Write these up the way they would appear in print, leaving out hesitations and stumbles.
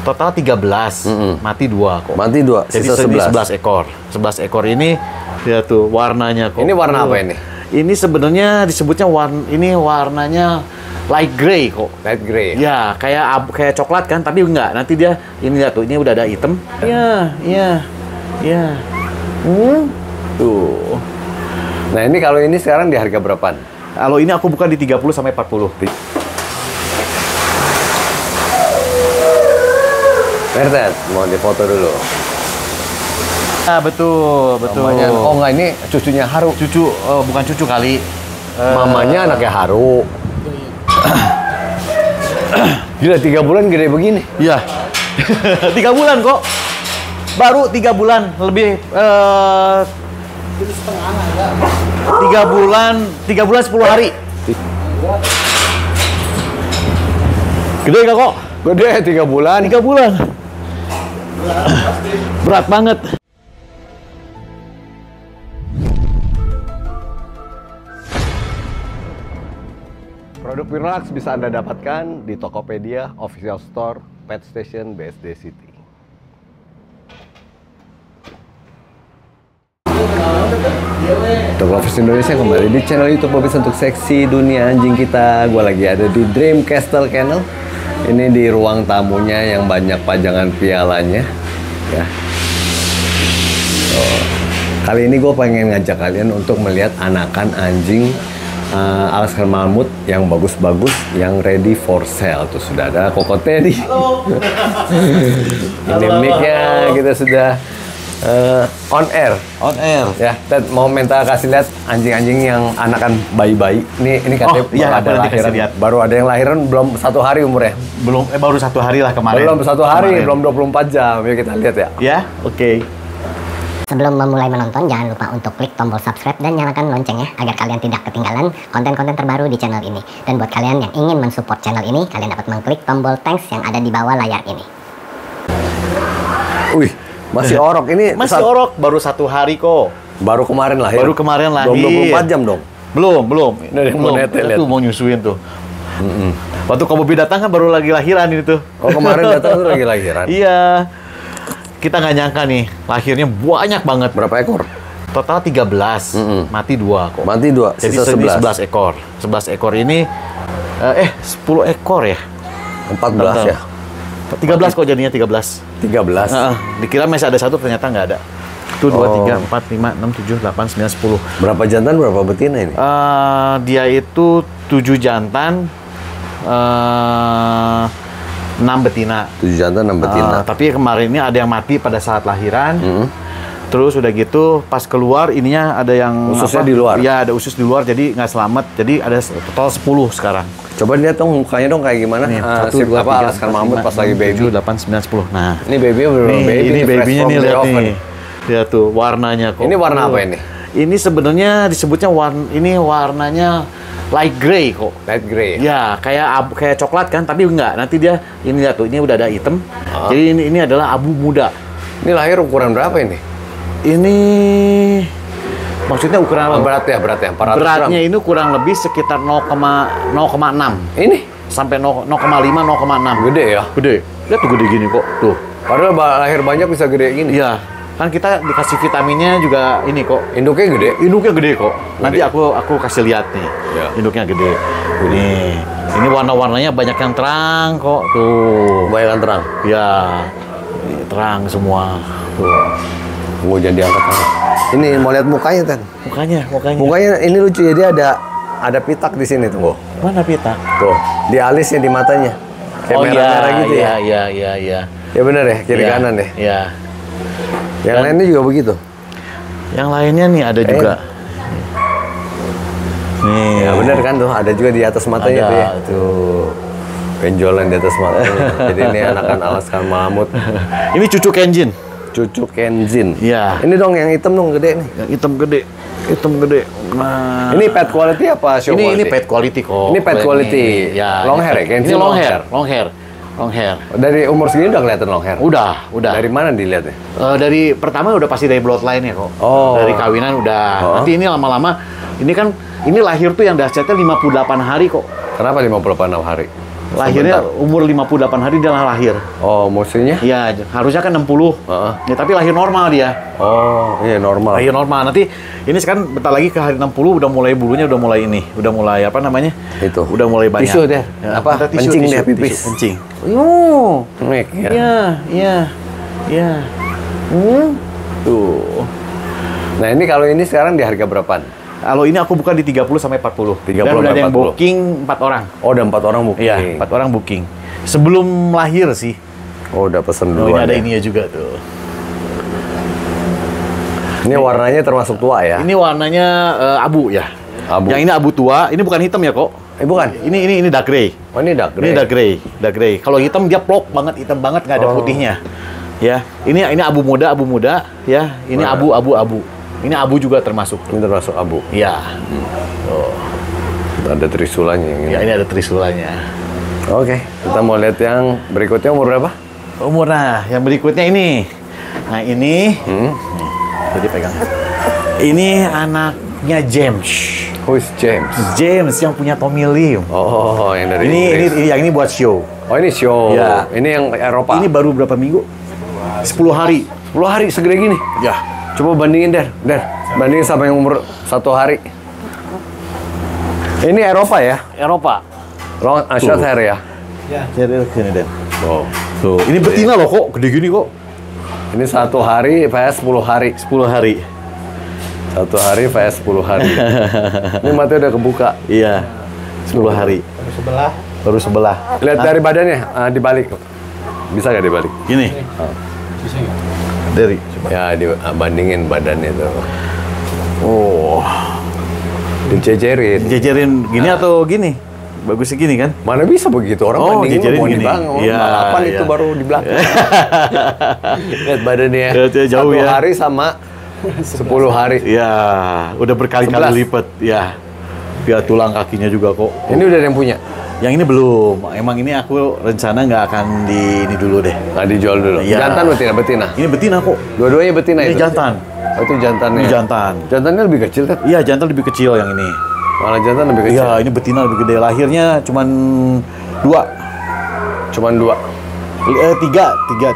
Total 13, mati 2 kok. Mati 2, jadi sisa 11 ekor. 11 ekor ini, ya tuh warnanya kok. Ini warna apa ini? Ini sebenarnya disebutnya warnanya light gray kok. Light gray. Ya, kayak coklat kan, tapi enggak. Nanti dia, ini lihat tuh, ini udah ada hitam. Iya. Tuh. Nah ini kalau ini sekarang di harga berapaan? Kalau ini aku buka di 30 sampai 40. Mertet, mau difoto dulu. Ah, betul. Mamanya, oh enggak, ini cucunya Haru. Bukan cucu kali. Mamanya anaknya Haru. Gila, 3 bulan gede begini. Iya. 3 bulan kok. Baru 3 bulan. Lebih 3 bulan 10 hari. Gede gak kok? Gede, 3 bulan. 3 bulan. Berat banget. Produk Pirlax bisa Anda dapatkan di Tokopedia, Official Store, Pet Station, BSD City. Untuk Lovers Indonesia kembali di channel YouTube Bobis untuk seksi dunia anjing kita. Gue lagi ada di Dream Castle Kennel. Ini di ruang tamunya yang banyak pajangan pialanya. Ya. Kali ini gue pengen ngajak kalian untuk melihat anakan anjing Alaskan Malamute yang bagus-bagus, yang ready for sale. Tuh sudah ada Koko Teddy. Ini mic-nya kita sudah on air. Ya, Ted mau minta kasih lihat anjing-anjing yang anakan bayi-bayi. Ini katanya baru ada yang lahiran belum 1 hari umurnya. Baru 1 hari lah kemarin. Belum 1 hari, belum 24 jam. Yuk kita lihat ya. Ya, oke. Sebelum memulai menonton, jangan lupa untuk klik tombol subscribe dan nyalakan loncengnya agar kalian tidak ketinggalan konten-konten terbaru di channel ini. Dan buat kalian yang ingin mensupport channel ini, kalian dapat mengklik tombol thanks yang ada di bawah layar ini. Wih, masih orok ini. Masih orok, baru 1 hari kok. Baru kemarin lahir. Baru kemarin lahir. Belum 24 jam dong. Belum. Belum. Itu mau nyusuin tuh. Waktu Kak Bobi datang kan baru lagi lahiran itu. Oh, kemarin datang tuh lagi lahiran. Iya. Kita nggak nyangka nih, lahirnya banyak banget. Berapa ekor? Total 13, mati 2 kok. Mati 2, jadi sisa 11 ekor. 11 ekor ini, 10 ekor ya? 14 ya? 13 kok jadinya 13. 13? Dikira masih ada 1, ternyata nggak ada. Itu 2, 3, 4, 5, 6, 7, 8, 9, 10. Berapa jantan, berapa betina ini? Dia itu 7 jantan, 6 betina. 7 jantan, 6 betina. Tapi kemarin ini ada yang mati pada saat lahiran. Terus udah gitu pas keluar ininya ada yang ususnya di luar. Ya, ada usus di luar jadi nggak selamat. Jadi ada total 10 sekarang. Coba lihat dong mukanya dong kayak gimana. Nih, 1, 2, 3, Alaskan Malamute pas lagi baby. 7, 8, 9, 10. Nah, ini baby-nya bener baby. Ini baby-nya nih, lihat nih. Lihat tuh warnanya kok. Ini warna apa ini? Ini sebenarnya disebutnya warnanya light gray kok. Light gray. Ya, kayak coklat kan, tapi enggak. Nanti dia, ini lihat tuh, ini udah ada hitam. Jadi ini adalah abu muda. Ini lahir ukuran berapa ini? Ini maksudnya ukuran beratnya 400 beratnya gram. ini kurang lebih sekitar 0,6. Ini sampai 0,5 0,6. Gede ya? Gede. Lihat tuh gede gini kok. Tuh. Padahal lahir banyak bisa gede gini. Iya. Kan kita dikasih vitaminnya juga ini kok. Induknya gede? Induknya gede kok. Nanti aku kasih lihat nih. Ya. Induknya gede. Ini warna-warnanya banyak yang terang kok. Tuh. Banyak yang terang? Ya. Terang semua. Tuh. Gue jadi angkat. Ini mau lihat mukanya, Tan. Mukanya ini lucu ya, dia ada pitak di sini tuh. Mana pitak? Tuh, di alisnya, di matanya. Kayak merah-merah gitu ya. Iya. Ya benar ya, kiri kanan deh. Iya. Yang lainnya juga begitu. Yang lainnya nih ada juga. Nih. Ya benar kan tuh, ada juga di atas matanya tuh ya. Tuh. Benjolan di atas matanya. Jadi ini anakan Alaskan Malamute. Ini cucu Kenjin. Cucu Kenjin. Iya. Ini dong yang hitam dong gede nih. Yang hitam gede. Nah. Ini pet quality apa show quality? Ini pet quality kok. Ini pet quality. Ya. Long hair ya? Kenjin ini long hair. Dari umur segini udah kelihatan long hair? Udah. Dari mana dilihatnya? Dari pertama udah pasti dari bloodline ya kok. Oh. Dari kawinan udah. Nanti ini lama-lama ini lahir tuh yang dahsyatnya 58 hari kok. Kenapa 58 hari? Lahirnya umur 58 hari dia lahir. Oh, maksudnya? Iya, harusnya kan 60. Ya, tapi lahir normal dia. Oh, iya normal. Lahir normal. Nanti ini sekarang bentar lagi ke hari 60 udah mulai bulunya udah mulai ini. Udah mulai apa namanya? Itu. Udah mulai banyak. Tisu deh. Ya, Apa? Kencing deh pipis. Kencing. Nek ya. Iya. Tuh. Nah, ini kalau ini sekarang di harga berapaan? Kalau ini aku buka di 30 sampai 40. 30 Dan udah ada yang 40. booking 4 orang. Oh, ada 4 orang booking. Iya, 4 orang booking. Sebelum lahir sih. Oh, udah pesen Oh, duluan. ini ada ya. ininya juga tuh. Ini warnanya termasuk tua ya? Ini warnanya abu ya. Abu. Yang ini abu tua, ini bukan hitam ya kok. Bukan. Ini dark gray. Oh, ini dark gray. Ini dark gray. Kalau hitam dia plok banget, hitam banget nggak ada putihnya. Ya, ini abu muda ya. Ini abu. Ini abu juga termasuk. Ini termasuk abu. Iya. Ada trisulanya yang ini. Ya, ini ada trisulanya. Oke, kita mau lihat yang berikutnya umur berapa? Umur yang berikutnya ini. Nah, ini. Nih, jadi pegang. Ini anaknya James. Who is James? James yang punya Tommy Lee. Oh, yang dari Ini Inggris. yang ini buat show. Oh, ini show. Ya. Ini yang Eropa. Ini baru berapa minggu? 10 hari. 10 hari segede gini. Ya. Coba bandingin, Der. Bandingin sama yang umur 1 hari. Ini Eropa ya? Eropa. Long short hair ya? Jadi gini deh. Oh. Tuh, ini betina loh kok, gede gini kok. Ini 1 hari vs 10 hari. 10 hari. 1 hari vs 10 hari. Ini matanya udah kebuka. Iya. 10 hari. Baru sebelah. Lihat dari badannya, dibalik. Bisa nggak dibalik? Gini. Dari. Ya, bandingin badannya tuh. Oh. Dicejerin. Jejerin gini atau gini? Bagusnya gini kan? Mana bisa begitu orang Oh, bandingin jejerin mau gini. dibangun. Iya, Balapan iya. itu baru di belakang. Lihat badannya. Lihat, jauh 1 ya. hari sama 10 hari. Ya, udah berkali-kali 11. lipat. Ya. Biar tulang kakinya juga kok. Ini udah ada yang punya. Yang ini belum. Emang ini aku rencana nggak akan di ini dulu deh. Nggak dijual dulu. Iya. Jantan betina, betina. Ini betina kok. Dua-duanya betina Ini itu. jantan. Oh, itu jantannya. Ini jantan. Jantannya lebih kecil kan? Iya, jantan lebih kecil yang ini. Malah jantan lebih kecil. Iya, ini betina lebih gede. Lahirnya cuman 2. Cuman 2. 3.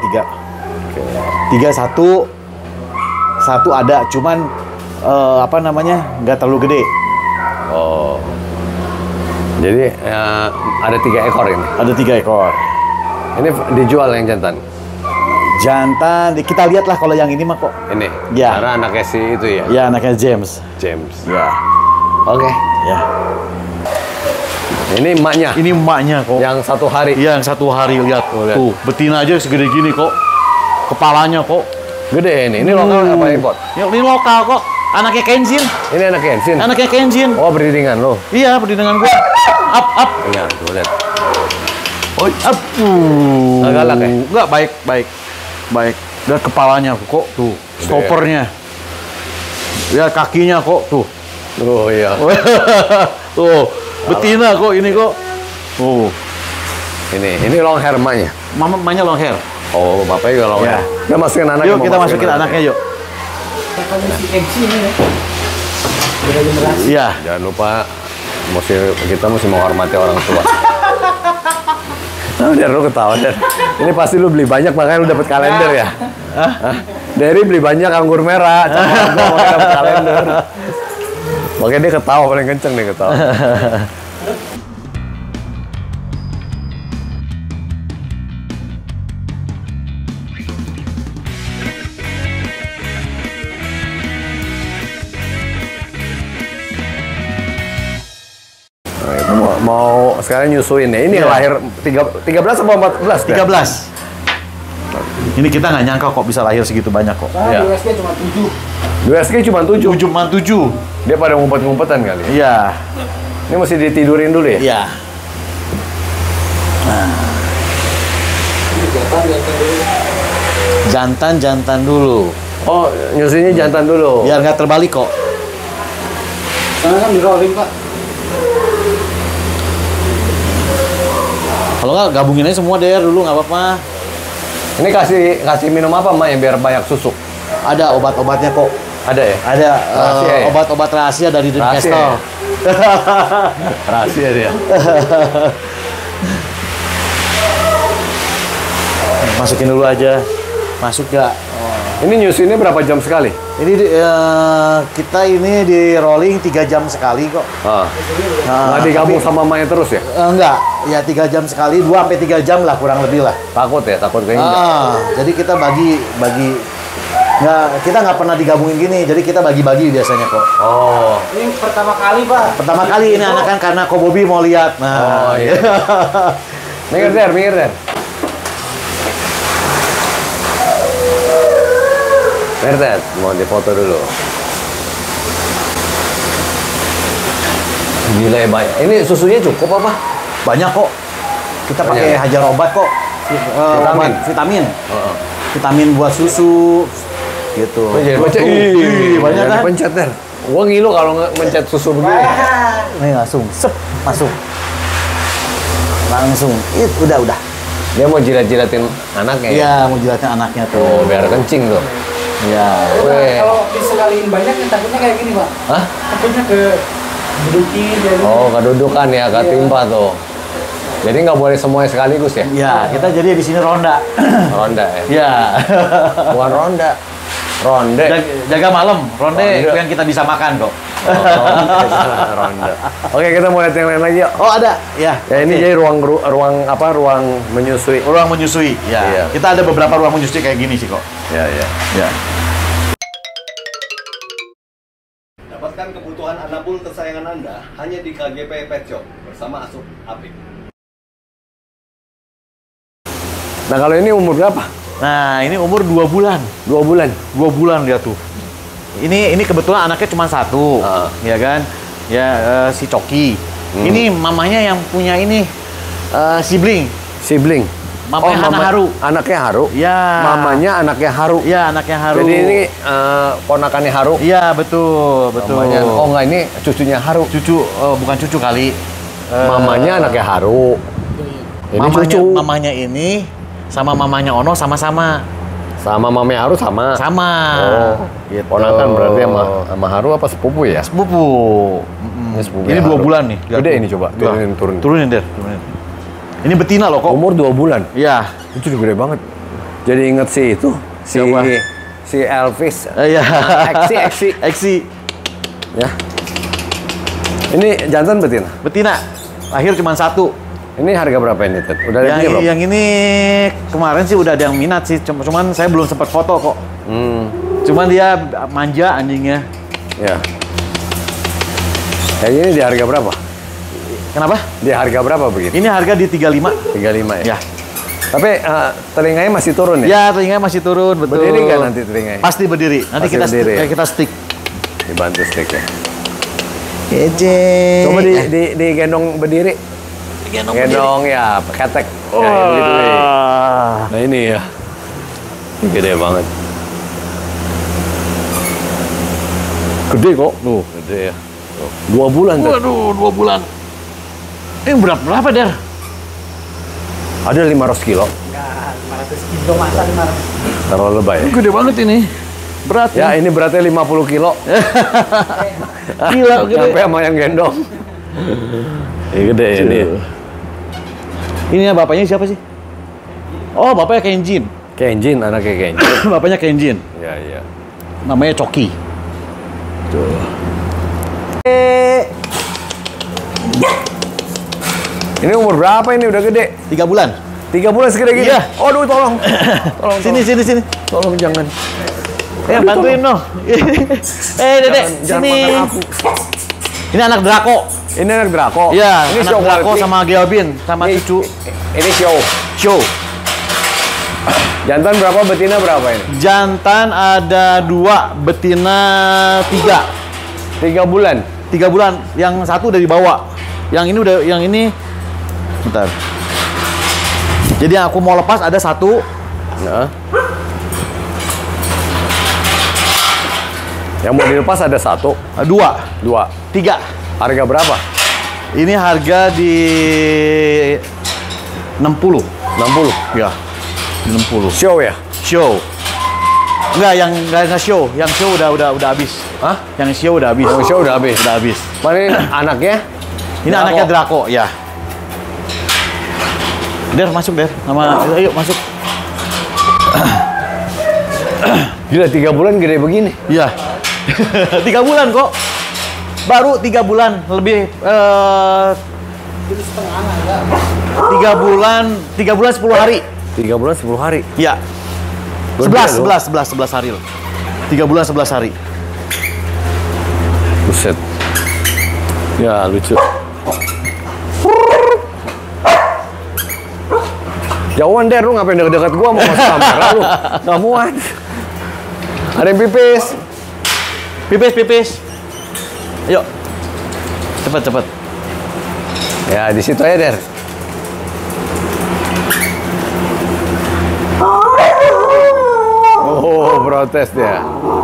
3, 1 ada, cuman apa namanya, nggak terlalu gede. Oh. Jadi ada 3 ekor ini. Ada 3 ekor. Ini dijual yang jantan. Jantan, kita lihat lah kalau yang ini mah kok. Ini. Ya. Karena anaknya si itu ya. Ya, anaknya James. James. Ya, Oke. ya. Ini emaknya. Ini emaknya kok. Yang 1 hari. Iya, yang 1 hari lihat. Lihat. Tuh, betina aja segede gini kok. Kepalanya kok. Gede ini. Ini lokal apa import? Ini lokal kok. Anaknya Kenzin. Ini anak Kensin. Anaknya Kenzin. Oh, beriringan lo. Iya, berdiri dengan gua. Up. Iya, tuh lihat. Oh, up. Nggak galak ya? Nggak, baik. Lihat kepalanya kok tuh. Stoppernya. Lihat kakinya kok tuh. Oh iya. Tuh, betina kok ini kok. Ini long hair emaknya. Mamanya long hair. Oh, bapaknya juga long Ya. hair. Kita masukin anaknya. Yuk mau kita masukin anaknya yuk. Iya. Jangan lupa kita mesti menghormati orang tua. Nah, udah lu ketawa Dan. Ini pasti lu beli banyak makanya lu dapat kalender ya. Hah? Dari beli banyak anggur merah, makanya dapat kalender. Makanya dia ketawa paling kenceng nih ketawa. Nah, itu mau sekarang nyusuin ya. Ini Iya. lahir 13 atau 14? Dan? 13. Ini kita nggak nyangka kok bisa lahir segitu banyak kok. Iya. USG cuma 7. 2SG cuma 7. 7. Dia pada ngumpet-ngumpetan kali. Iya. Ini mesti ditidurin dulu ya? Iya. Jantan dulu. Oh, nyusuinnya jantan dulu. Biar nggak terbalik kok. Karena kan di rolling, Pak. Kalau nggak gabungin aja semua deh dulu nggak apa-apa. Ini kasih minum apa, Mak, yang biar banyak susu? Ada obat-obatnya kok. Ada ya? Ada Rahasia ya? obat-obat rahasia dari Rahasia Dreamcastle. Rahasia dia. Masukin dulu aja. Masuk gak? Ini nyusuinnya berapa jam sekali? Ini kita ini di rolling 3 jam sekali kok. Nggak digabung sama mamanya terus ya? Enggak, ya 3 jam sekali, 2 sampai 3 jam lah kurang lebih lah. Takut ya, takut kayaknya. Jadi kita bagi nggak, kita nggak pernah digabungin gini, jadi kita bagi-bagi biasanya kok. Oh. Ini pertama kali, Pak. Pertama kali ini anak kan karena Ko Bobby mau lihat. Nah, Oh, iya. Minggir der, minggir der. Minggir, mau difoto dulu. Gila ya, banyak. Ini susunya cukup apa? banyak kok. Kita pakai Banyak. hajar obat kok. Vitamin. Vitamin. Heeh. Vitamin buat susu. Gitu. Jadi pencet. Banyak kan? Pencet der. Gua ngilu kalau mencet susu begini. Nih langsung, sep, masuk. Langsung, udah. Dia mau jilat-jilatin anaknya ya? Iya, mau jilatin anaknya Oh, tuh. biar kencing tuh. Iya. Weh. Kalau disekaliin banyak, nih, takutnya kayak gini, Pak. Hah? Takutnya ke dudukin, jadi. Oh, kedudukan ya, ketimpa tuh. Jadi nggak boleh semuanya sekaligus ya? Iya, kita jadi di sini ronda. Ronda ya? Iya. Bukan ronda. Ronde. Jaga malam, ronde Ronde. yang kita bisa makan kok. Ronda. Oke, kita mau lihat yang lain lagi yuk. Oh, ada. Ya. Ya ini jadi ruang menyusui. Ruang menyusui. Ya. Iya. Kita ada beberapa ruang menyusui kayak gini sih kok. Ya, ya. Ya. Dapatkan kebutuhan anabul kesayangan Anda hanya di KGP Pet Shop bersama Asup Apik. Nah, kalau ini umur berapa? Nah, ini umur 2 bulan. 2 bulan. 2 bulan dia tuh. Ini kebetulan anaknya cuma 1, ya kan? Ya si Coki. Ini mamanya yang punya ini sibling. Sibling. Mamanya Haru. Anaknya Haru. Ya. Mamanya anaknya Haru. Ya, anaknya Haru. Jadi ini ponakannya Haru. Iya, betul. Mamanya, oh enggak, ini cucunya Haru. Cucu, bukan cucu kali. Mamanya anaknya Haru. Ini cucu. Mamanya ini sama mamanya Ono sama-sama. Sama mamanya Haru sama. Sama. Oh, gitu. ponakan berarti sama Haru apa sepupu ya? Sepupu. Ini sepupu Ini 2 bulan nih. Gede ini coba, turunin. Turunin, Der. Turunin. Ini betina loh kok. Umur 2 bulan. Iya. Itu udah gede banget. Jadi inget si itu, Siapa? si Elvis. Iya. Eksi. Ya. Ini jantan betina. Betina. Lahir cuma 1. Ini harga berapa ini, Ted? Udah ada belum? Yang ini kemarin sih udah ada yang minat sih, cuman saya belum sempat foto kok. Cuman dia manja anjingnya. Ya. Kayak ini di harga berapa? Kenapa? Di harga berapa begitu? Ini harga di 35. 35 ya? Ya. Tapi telinganya masih turun ya? Ya, telinganya masih turun, betul. Berdiri nggak nanti telinganya? Pasti berdiri. Nanti Pasti kita berdiri, ya? kita stick. Dibantu stick ya? Kece. Coba digendong berdiri. Gendong ya, ketek. Oh. Ya, begitu nih. Nah ini ya. Ini gede banget. Gede kok. Tuh, gede ya. 2 bulan tuh. Waduh, 2 bulan. Ini berapa, Der? Ada 500 kilo. Enggak, 500 kilo masa 500. Terlalu lebay ya? Gede banget ini. Berat Ya, ini beratnya 50 kilo. Gila, gede. Sampai sama yang gendong. Ini gede ini. Ini bapaknya siapa sih? Oh, bapaknya Kenjin. Kenjin, anaknya Kenjin. Bapaknya Kenjin. Ya, iya. Namanya Coki. Tuh. Ini umur berapa ini? Udah gede? 3 bulan. 3 bulan segede gini? Iya. Aduh, tolong. Sini. Tolong jangan. Bantuin dong. Dedek, Jangan sini. makan aku. Ini anak Draco. Ini anak Draco. Iya, ini anak show Draco quality. sama Gelbin sama Ini- cucu. Ini show. Show. Jantan berapa, betina berapa ini? Jantan ada 2, betina 3. 3 bulan. 3 bulan. Yang satu udah dibawa. Yang ini bentar. Jadi yang aku mau lepas ada 1. Nah. Yang mau dilepas ada 1, 2, 2. 3. Harga berapa? Ini harga di 60. 60. Ya. 60. Show ya? Show. Enggak show. Yang show udah habis. Hah? Yang show udah habis. Yang show udah habis. Udah habis. Mana ini anaknya? Ini Draco. anaknya Draco, ya. Der, masuk, Der. Ayo masuk. Gila 3 bulan gede begini. Iya. 3 bulan kok. Baru 3 bulan lebih 3 bulan 10 hari. 3 bulan 10 hari. Iya. 11 hari loh. 3 bulan 11 hari. Buset. Ya lucu. Jauhan Der, lu ngapain deket-deket gua mau masuk kamera lu? Nggak muat. Ada yang pipis. Pipis. Yuk. Cepet. Ya di situ aja Der. Oh protes dia.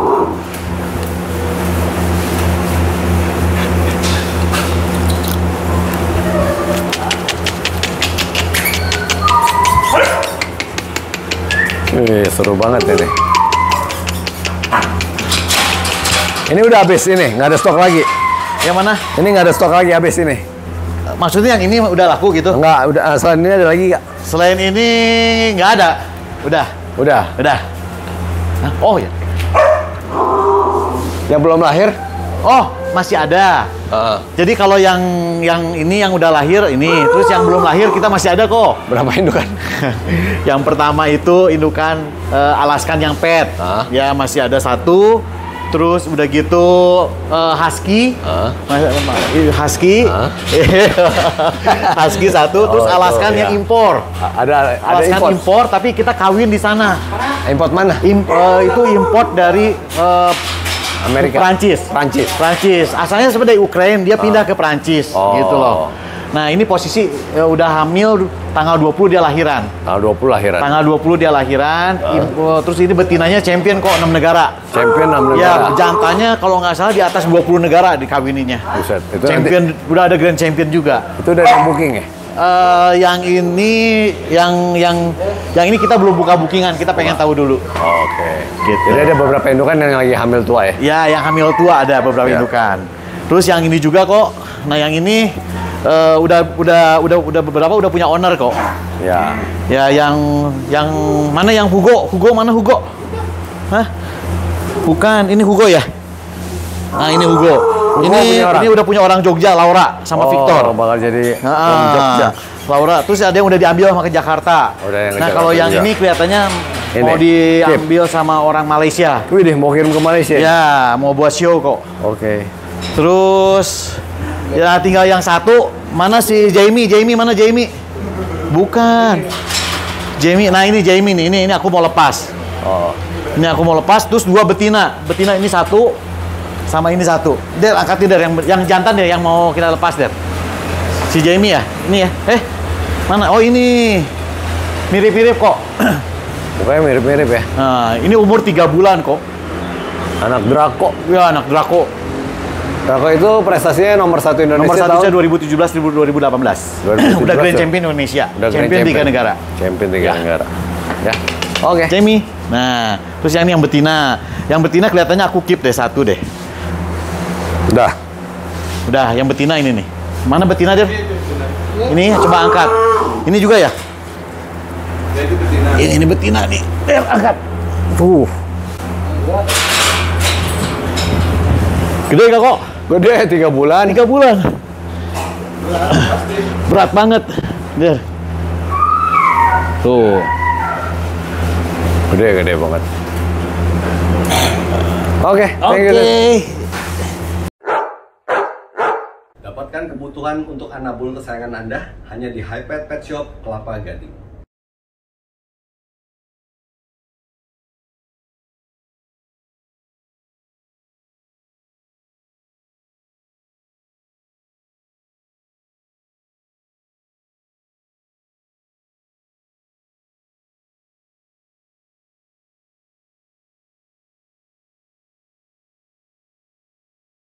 Seru banget ini. Ini udah habis ini, nggak ada stok lagi. Yang mana? Ini nggak ada stok lagi, habis ini. Maksudnya yang ini udah laku gitu? Enggak, udah. Selain ini ada lagi nggak? Selain ini nggak ada. Udah. Hah? Oh ya. Yang belum lahir? Oh, masih ada. Jadi kalau yang ini yang udah lahir ini, terus yang belum lahir kita masih ada kok. Berapa indukan? Yang pertama itu indukan Alaskan yang pet. Ya masih ada 1. Terus udah gitu Husky. Husky. Husky 1, terus Alaskan yang impor. Ada Alaskan impor, tapi kita kawin di sana. Import mana? Itu import dari Amerika. Prancis. Asalnya sebenarnya dari Ukraina, dia pindah ke Prancis gitu loh. Nah, ini posisi udah hamil tanggal 20 dia lahiran. Tanggal 20 lahiran. Tanggal 20 dia lahiran. Terus ini betinanya champion kok 6 negara. Champion 6 negara. Ya, jantannya kalau nggak salah di atas 20 negara dikawininya. Buset. Itu champion nanti, udah ada grand champion juga. itu udah yang booking ya? Yang ini kita belum buka bookingan, kita pengen tahu dulu. Oke. Gitu. Jadi ada beberapa indukan yang lagi hamil tua ya? Ya, yang hamil tua ada beberapa indukan. Terus yang ini juga kok. Nah, yang ini udah beberapa udah punya owner kok. Ya. Ya, yang mana yang Hugo? Mana Hugo? Hah? Bukan, ini Hugo ya? Nah, ini Hugo. Ini udah punya orang Jogja, Laura sama Victor. Bakal jadi orang Jogja. Laura, terus ada yang udah diambil sama ke Jakarta. Nah, kalau yang ini kelihatannya mau diambil sama orang Malaysia. Wih deh, mau kirim ke Malaysia? Ya, mau buat show kok. Oke. Terus ya tinggal yang 1. Mana si Jamie? Mana Jamie? Bukan. Jamie. Nah, ini Jamie nih. Ini aku mau lepas. Ini aku mau lepas. Terus 2 betina. Betina ini 1 sama ini 1. Der, angkatin Der yang jantan deh yang mau kita lepas Der. Si Jamie ya? Ini ya. Mana? Oh, ini. Mirip-mirip kok. Pokoknya mirip-mirip ya. Nah, ini umur 3 bulan kok. Anak Draco. Ya, anak Draco. Draco itu prestasinya nomor 1 Indonesia. Nomor 1 2017-2018. Udah Grand Champion Indonesia. Champion 3 negara. Champion 3 negara. Ya. Oke. Jamie. Nah, terus yang betina. Yang betina kelihatannya aku keep deh 1 deh. Udah, yang betina ini nih. Mana betina dia? Ini coba angkat. Ini juga ya? Ini betina nih. Angkat. Gede gak kok? Gede, 3 bulan. 3 bulan. Berat banget. Der. Tuh. Gede banget. Oke, thank you. Dapatkan kebutuhan untuk anabul kesayangan Anda hanya di Hypet Pet Shop Kelapa Gading.